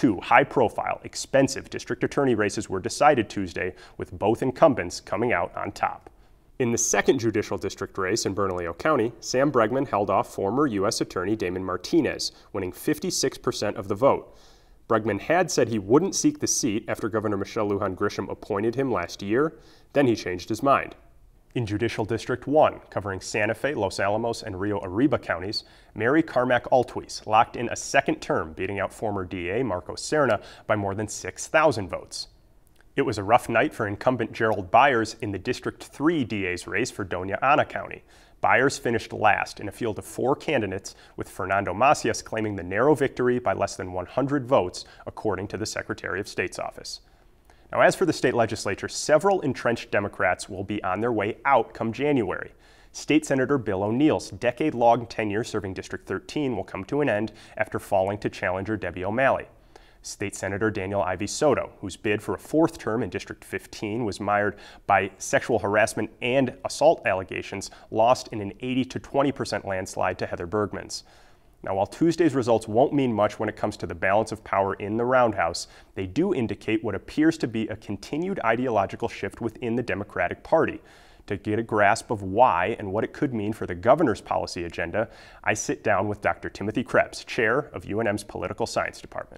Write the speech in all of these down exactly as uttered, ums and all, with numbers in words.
two high-profile, expensive district attorney races were decided Tuesday, with both incumbents coming out on top. In the second judicial district race in Bernalillo County, Sam Bregman held off former U S Attorney Damon Martinez, winning fifty-six percent of the vote. Bregman had said he wouldn't seek the seat after Governor Michelle Lujan Grisham appointed him last year. Then he changed his mind. In Judicial District one, covering Santa Fe, Los Alamos, and Rio Arriba counties, Mary Carmack Altwies locked in a second term, beating out former D A Marco Serna by more than six thousand votes. It was a rough night for incumbent Gerald Byers in the District three D A's race for Doña Ana County. Byers finished last in a field of four candidates, with Fernando Macias claiming the narrow victory by less than one hundred votes, according to the Secretary of State's office. Now, as for the state legislature, several entrenched Democrats will be on their way out come January. State Senator Bill O'Neill's decade-long tenure serving District thirteen will come to an end after falling to challenger Debbie O'Malley. State Senator Daniel Ivey Soto, whose bid for a fourth term in District fifteen was mired by sexual harassment and assault allegations, lost in an eighty to twenty percent landslide to Heather Bergman's. Now, while Tuesday's results won't mean much when it comes to the balance of power in the roundhouse, they do indicate what appears to be a continued ideological shift within the Democratic Party. To get a grasp of why and what it could mean for the governor's policy agenda, I sit down with Doctor Timothy Krebs, chair of U N M's Political Science Department.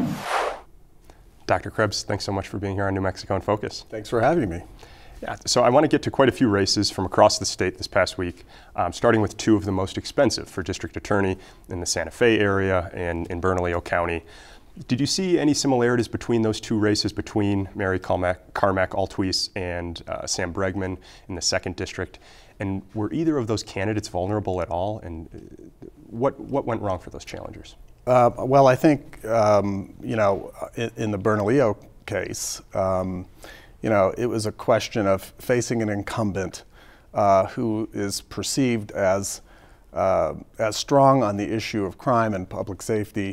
Doctor Krebs, thanks so much for being here on New Mexico in Focus. Thanks for having me. Yeah, so I want to get to quite a few races from across the state this past week, um, starting with two of the most expensive for district attorney in the Santa Fe area and in Bernalillo County. Did you see any similarities between those two races, between Mary Carmack, Carmack Altwies and uh, Sam Bregman in the second district? And were either of those candidates vulnerable at all? And what, what went wrong for those challengers? Uh, well, I think, um, you know, in, in the Bernalillo case, um, you know, it was a question of facing an incumbent uh, who is perceived as, uh, as strong on the issue of crime and public safety.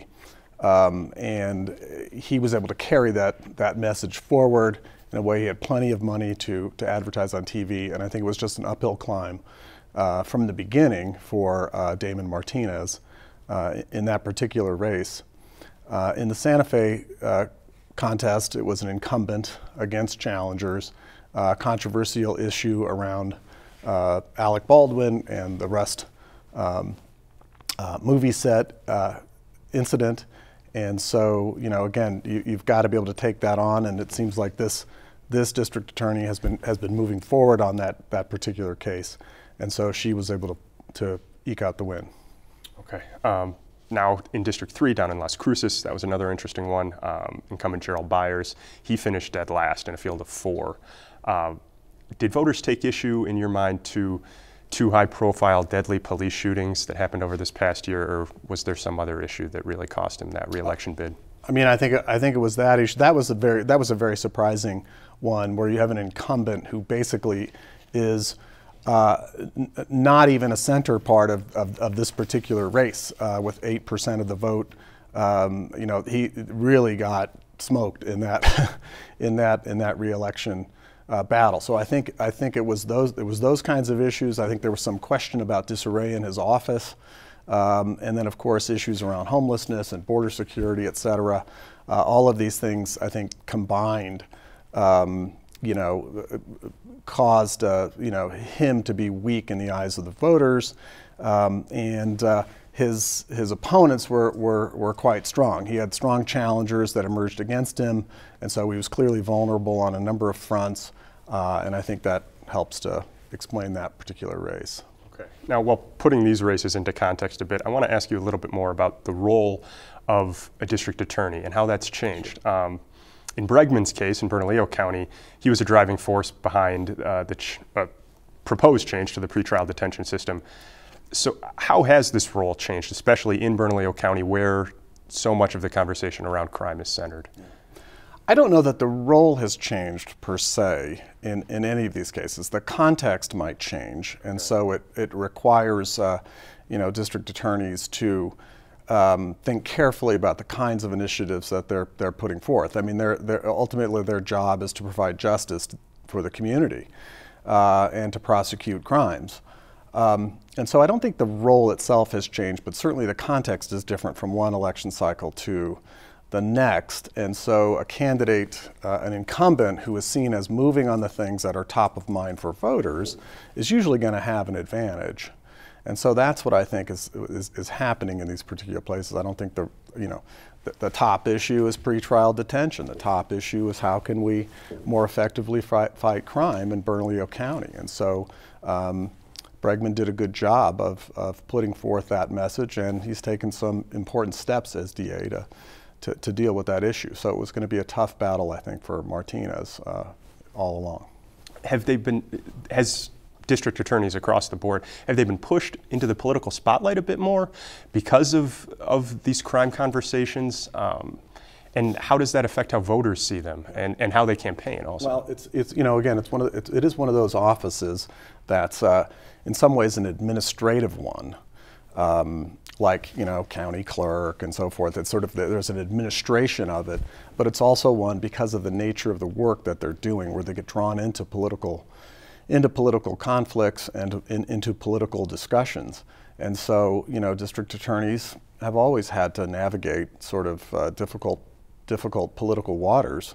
Um, and he was able to carry that, that message forward in a way. He had plenty of money to, to advertise on T V, and I think it was just an uphill climb uh, from the beginning for uh, Damon Martinez. Uh, in that particular race. Uh, in the Santa Fe uh, contest, it was an incumbent against challengers, uh, controversial issue around uh, Alec Baldwin and the Rust um, uh, movie set uh, incident. And so, you know, again, you, you've got to be able to take that on, and it seems like this this district attorney has been has been moving forward on that that particular case, and so she was able to to eke out the win. Okay. Um, now in District three down in Las Cruces, that was another interesting one. Um, incumbent Gerald Byers, he finished dead last in a field of four. Uh, did voters take issue, in your mind, to two high-profile deadly police shootings that happened over this past year, or was there some other issue that really cost him that re-election bid? I mean, I think I think it was that issue. That was a very that was a very surprising one, where you have an incumbent who basically is Uh, n not even a center part of, of, of this particular race, uh, with eight percent of the vote. Um, you know, he really got smoked in that in that in that re-election uh, battle. So I think I think it was those it was those kinds of issues. I think there was some question about disarray in his office, um, and then of course issues around homelessness and border security, et cetera. Uh, all of these things, I think, combined, um, you know, caused uh, you know him to be weak in the eyes of the voters, um, and uh, his his opponents were, were were quite strong. He had strong challengers that emerged against him, and so he was clearly vulnerable on a number of fronts. Uh, and I think that helps to explain that particular race. Okay. Now, while putting these races into context a bit, I want to ask you a little bit more about the role of a district attorney and how that's changed. Um, In Bregman's case, in Bernalillo County, he was a driving force behind uh, the ch uh, proposed change to the pretrial detention system. So how has this role changed, especially in Bernalillo County, where so much of the conversation around crime is centered? I don't know that the role has changed per se in, in any of these cases. The context might change, and so it, it requires uh, you know, district attorneys to Um, think carefully about the kinds of initiatives that they're they're putting forth. I mean, they're, they're ultimately their job is to provide justice for the community uh, and to prosecute crimes. Um, and so I don't think the role itself has changed, but certainly the context is different from one election cycle to the next. And so a candidate, uh, an incumbent who is seen as moving on the things that are top of mind for voters is usually going to have an advantage. And so that's what I think is, is, is happening in these particular places. I don't think the, you know, the, the top issue is pretrial detention. The top issue is how can we more effectively fight, fight crime in Bernalillo County. And so um, Bregman did a good job of, of putting forth that message, and he's taken some important steps as D A to, to, to deal with that issue. So it was going to be a tough battle, I think, for Martinez uh, all along. Have they been, has district attorneys across the board, have they been pushed into the political spotlight a bit more because of, of these crime conversations? Um, and how does that affect how voters see them and, and how they campaign also? Well, it's, it's you know, again, it's one of the, it, it is one of those offices that's uh, in some ways an administrative one, um, like, you know, county clerk and so forth. It's sort of, the, there's an administration of it, but it's also one because of the nature of the work that they're doing where they get drawn into political into political conflicts and in, into political discussions. And so, you know, district attorneys have always had to navigate sort of uh, difficult, difficult political waters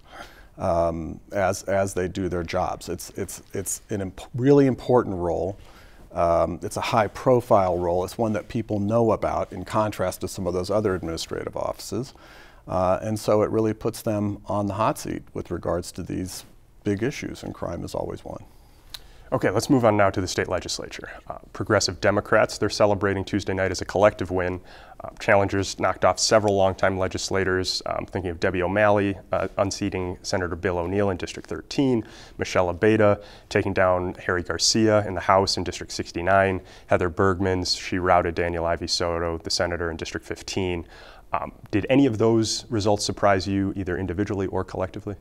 um, as, as they do their jobs. It's, it's, it's a imp really important role. Um, it's a high profile role. It's one that people know about in contrast to some of those other administrative offices. Uh, and so it really puts them on the hot seat with regards to these big issues, and crime is always one. Okay, let's move on now to the state legislature. Uh, progressive Democrats, they're celebrating Tuesday night as a collective win. Uh, challengers knocked off several longtime legislators, um, thinking of Debbie O'Malley, uh, unseating Senator Bill O'Neill in District thirteen, Michelle Abeyta taking down Harry Garcia in the House in District sixty-nine, Heather Bergmans, she routed Daniel Ivey Soto, the senator, in District fifteen. Um, did any of those results surprise you, either individually or collectively?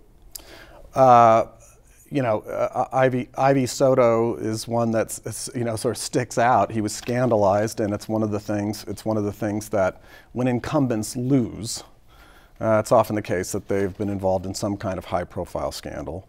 Uh, You know, uh, Ivey, Ivey Soto is one that's, you know, sort of sticks out. He was scandalized, and it's one of the things. It's one of the things that, when incumbents lose, uh, it's often the case that they've been involved in some kind of high-profile scandal.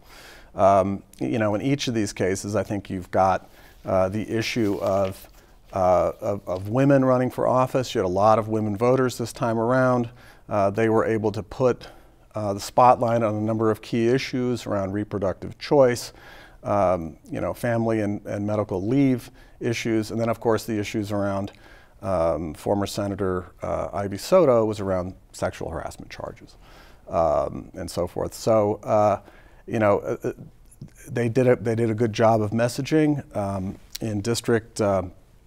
Um, you know, in each of these cases, I think you've got uh, the issue of, uh, of of women running for office. You had a lot of women voters this time around. Uh, they were able to put Uh, the spotlight on a number of key issues around reproductive choice, um, you know, family and, and medical leave issues, and then of course the issues around um, former Senator uh, Ivey Soto was around sexual harassment charges um, and so forth. So, uh, you know, uh, they did a, they did a good job of messaging um, in district uh,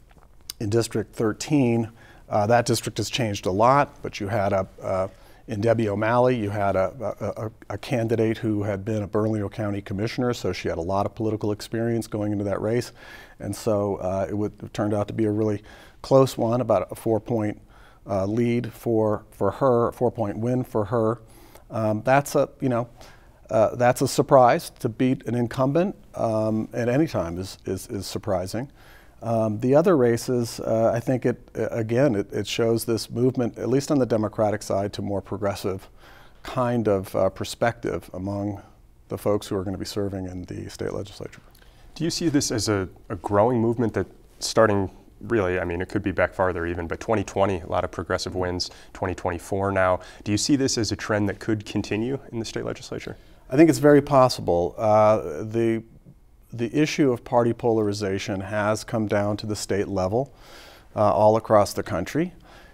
in District thirteen. Uh, that district has changed a lot, but you had a uh, in Debbie O'Malley, you had a, a, a candidate who had been a Bernalillo County commissioner, so she had a lot of political experience going into that race. And so uh, it, would, it turned out to be a really close one, about a four-point uh, lead for, for her, four-point win for her. Um, that's a, you know, uh, that's a surprise. To beat an incumbent um, at any time is, is, is surprising. Um, the other races, uh, I think it, again, it, it shows this movement, at least on the Democratic side, to more progressive kind of uh, perspective among the folks who are going to be serving in the state legislature. Do you see this as a, a growing movement that starting really, I mean, it could be back farther even, but twenty twenty, a lot of progressive wins, twenty twenty-four now. Do you see this as a trend that could continue in the state legislature? I think it's very possible. Uh, the The issue of party polarization has come down to the state level uh, all across the country,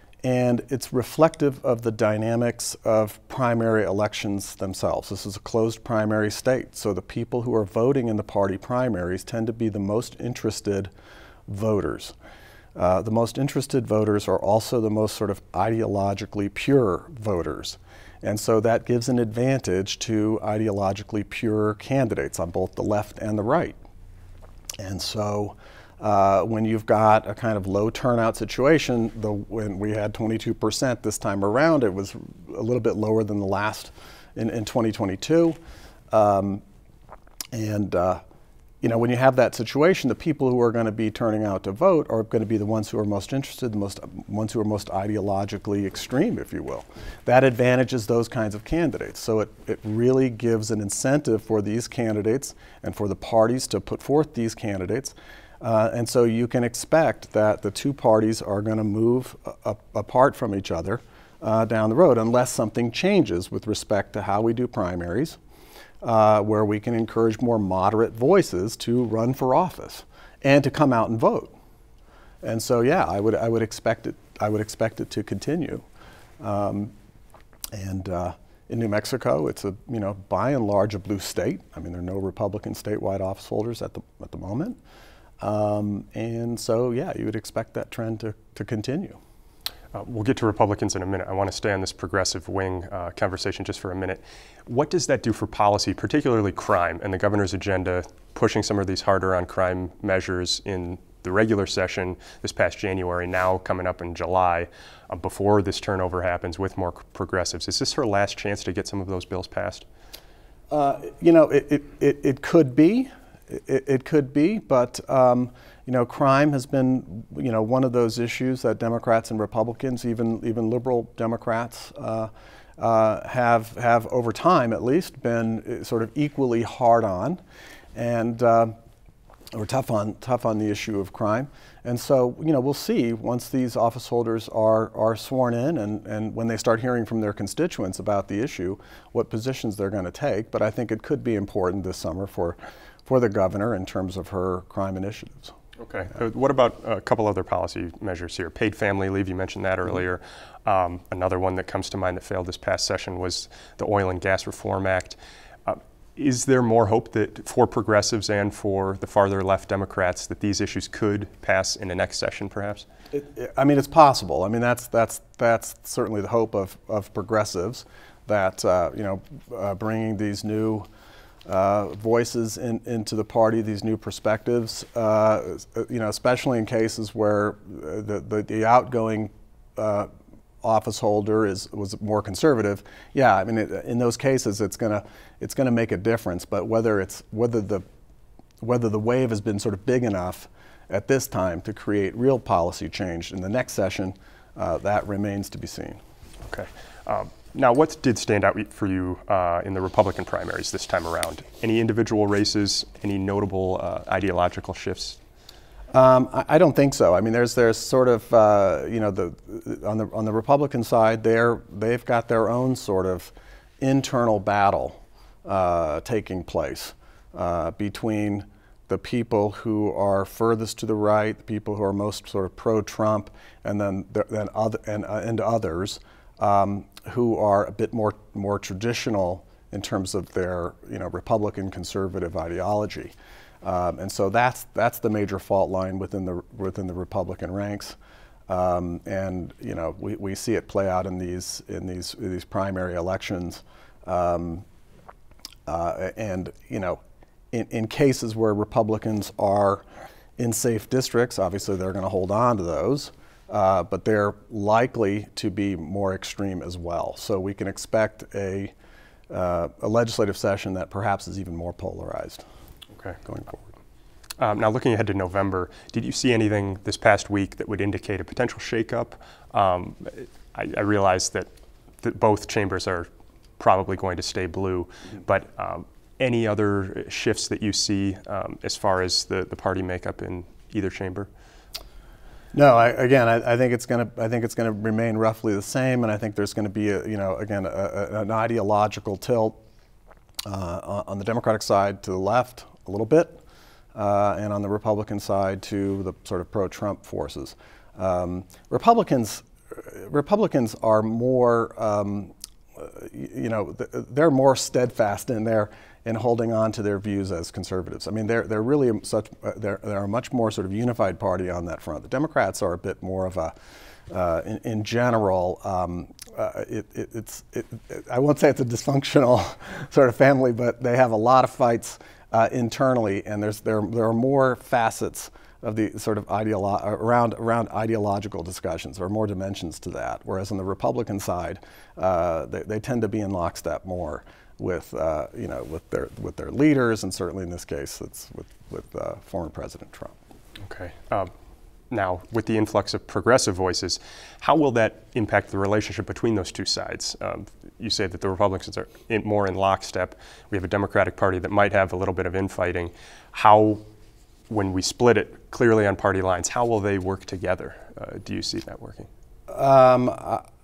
and it's reflective of the dynamics of primary elections themselves. This is a closed primary state, so the people who are voting in the party primaries tend to be the most interested voters. Uh, the most interested voters are also the most sort of ideologically pure voters. And so that gives an advantage to ideologically pure candidates on both the left and the right. And so uh, when you've got a kind of low turnout situation, the, when we had twenty-two percent this time around, it was a little bit lower than the last in, in twenty twenty-two. Um, and uh, you know, when you have that situation, the people who are going to be turning out to vote are going to be the ones who are most interested, the most ones who are most ideologically extreme, if you will. That advantages those kinds of candidates. So it, it really gives an incentive for these candidates and for the parties to put forth these candidates. Uh, and so you can expect that the two parties are going to move a, a, apart from each other uh, down the road, unless something changes with respect to how we do primaries, uh, where we can encourage more moderate voices to run for office and to come out and vote. And so, yeah, I would I would expect it. I would expect it to continue. Um, and uh, in New Mexico, it's a you know by and large a blue state. I mean, there are no Republican statewide office holders at the at the moment. Um, and so, yeah, you would expect that trend to to continue. Uh, we'll get to Republicans in a minute. I want to stay on this progressive wing uh, conversation just for a minute. What does that do for policy, particularly crime, and the governor's agenda pushing some of these harder on crime measures in the regular session this past January, now coming up in July, uh, before this turnover happens with more progressives? Is this her last chance to get some of those bills passed? Uh, you know, it, it, it, it could be. It, it could be, but um, you know, crime has been you know one of those issues that Democrats and Republicans, even even liberal Democrats, uh, uh, have have over time at least been sort of equally hard on, and uh, or tough on tough on the issue of crime. And so you know we'll see once these office holders are are sworn in, and and when they start hearing from their constituents about the issue, what positions they're going to take. But I think it could be important this summer for. for the governor in terms of her crime initiatives. Okay. Uh, what about a couple other policy measures here? Paid family leave, you mentioned that earlier. Um, another one that comes to mind that failed this past session was the Oil and Gas Reform Act. Uh, is there more hope that for progressives and for the farther left Democrats that these issues could pass in the next session, perhaps? It, it, I mean, it's possible. I mean, that's that's that's certainly the hope of, of progressives, that uh, you know, uh, bringing these new Uh, voices in, into the party, these new perspectives, uh, you know, especially in cases where the, the, the outgoing uh, office holder is was more conservative. Yeah, I mean, it, in those cases, it's gonna it's gonna make a difference. But whether it's whether the whether the wave has been sort of big enough at this time to create real policy change in the next session, uh, that remains to be seen. Okay. Um, Now, what did stand out for you uh, in the Republican primaries this time around? Any individual races, any notable uh, ideological shifts? Um, I, I don't think so. I mean, there's there's sort of uh, you know the on the on the Republican side, they're they've got their own sort of internal battle uh, taking place uh, between the people who are furthest to the right, the people who are most sort of pro-Trump, and then the, then other and uh, and others. Um, who are a bit more more traditional in terms of their you know Republican conservative ideology, um, and so that's that's the major fault line within the within the Republican ranks, um, and you know we, we see it play out in these in these in these primary elections, um, uh, and you know in, in cases where Republicans are in safe districts, obviously they're going to hold on to those. Uh, but they're likely to be more extreme as well. So we can expect a, uh, a legislative session that perhaps is even more polarized. Okay. Going forward. Um, now, looking ahead to November, did you see anything this past week that would indicate a potential shakeup? Um, I, I realize that, that both chambers are probably going to stay blue, mm-hmm. but um, any other shifts that you see um, as far as the, the party makeup in either chamber? No, I, again, I, I think it's going to. I think it's going to remain roughly the same, and I think there's going to be, a, you know, again, a, a, an ideological tilt uh, on the Democratic side to the left a little bit, uh, and on the Republican side to the sort of pro-Trump forces. Um, Republicans, Republicans are more, um, you know, they're more steadfast in their. in holding on to their views as conservatives. I mean, they're they're really such uh, they're they're a much more sort of unified party on that front. The Democrats are a bit more of a, uh, in, in general, um, uh, it, it, it's it, it, I won't say it's a dysfunctional sort of family, but they have a lot of fights uh, internally, and there's there there are more facets of the sort of ideolo around around ideological discussions. There are more dimensions to that. Whereas on the Republican side, uh, they, they tend to be in lockstep more with uh, you know with their with their leaders, and certainly in this case, it's with with uh, former President Trump. Okay. Um, now, with the influx of progressive voices, how will that impact the relationship between those two sides? Um, you say that the Republicans are in, more in lockstep. We have a Democratic Party that might have a little bit of infighting. How, when we split it clearly on party lines, how will they work together? Uh, do you see that working? Um,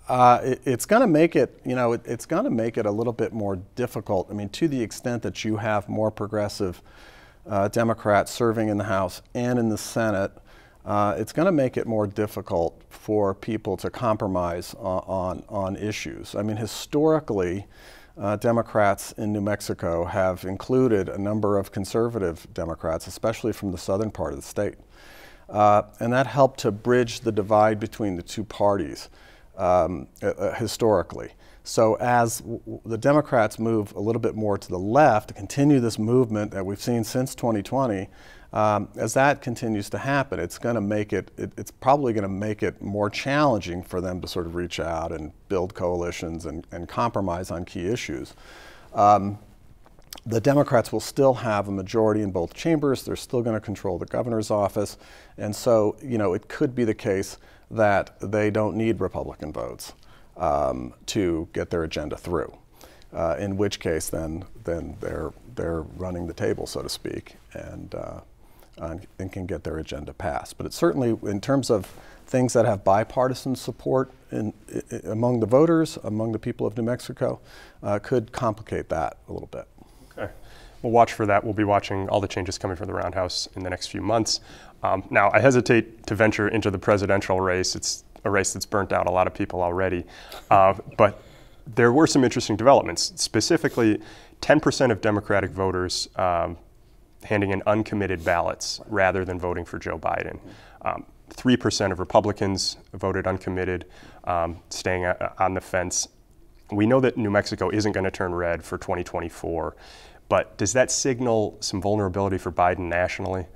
Uh, it, it's going to make it, you know, it, it's going to make it a little bit more difficult. I mean, to the extent that you have more progressive uh, Democrats serving in the House and in the Senate, uh, it's going to make it more difficult for people to compromise on, on, on issues. I mean, historically, uh, Democrats in New Mexico have included a number of conservative Democrats, especially from the southern part of the state. Uh, and that helped to bridge the divide between the two parties. Um, uh, historically. So as w the Democrats move a little bit more to the left to continue this movement that we've seen since twenty twenty, um, as that continues to happen, it's going to make it, it, it's probably going to make it more challenging for them to sort of reach out and build coalitions and, and compromise on key issues. Um, The Democrats will still have a majority in both chambers. They're still going to control the governor's office. And so, you know, it could be the case that they don't need Republican votes um, to get their agenda through. Uh, in which case, then, then they're, they're running the table, so to speak, and, uh, and can get their agenda passed. But it's certainly, in terms of things that have bipartisan support in, in, among the voters, among the people of New Mexico, uh, could complicate that a little bit. Okay. We'll watch for that. We'll be watching all the changes coming from the Roundhouse in the next few months. Um, now, I hesitate to venture into the presidential race. It's a race that's burnt out a lot of people already. Uh, but there were some interesting developments. Specifically, ten percent of Democratic voters um, handing in uncommitted ballots rather than voting for Joe Biden. Um, three percent of Republicans voted uncommitted, um, staying a, on the fence. We know that New Mexico isn't going to turn red for twenty twenty-four, but does that signal some vulnerability for Biden nationally?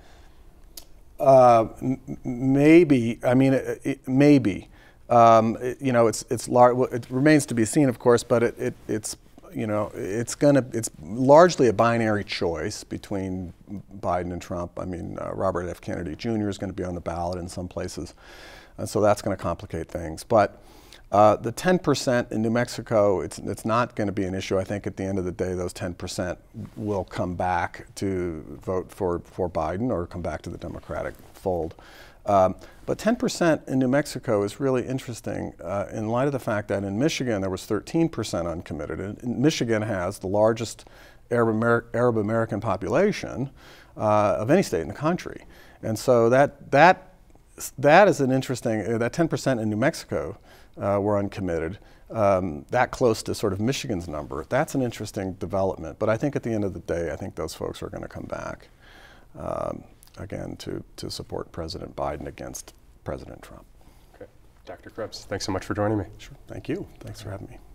Uh, maybe. I mean, it, it, maybe. Um, it, you know, it's it's lar it remains to be seen, of course, but it, it it's you know it's gonna it's largely a binary choice between Biden and Trump. I mean, uh, Robert F. Kennedy Junior is going to be on the ballot in some places, and so that's going to complicate things. But Uh, the ten percent in New Mexico, it's, it's not going to be an issue. I think at the end of the day, those ten percent will come back to vote for, for Biden or come back to the Democratic fold. Um, but ten percent in New Mexico is really interesting uh, in light of the fact that in Michigan there was thirteen percent uncommitted. And, and Michigan has the largest Arab, Amer Arab American population uh, of any state in the country. And so that, that, that is an interesting, uh, that ten percent in New Mexico Uh, were uncommitted, um, that close to sort of Michigan's number. That's an interesting development. But I think at the end of the day, I think those folks are going to come back, um, again, to, to support President Biden against President Trump. Okay. Doctor Krebs, thanks so much for joining me. Sure. Thank you. Thanks for having me.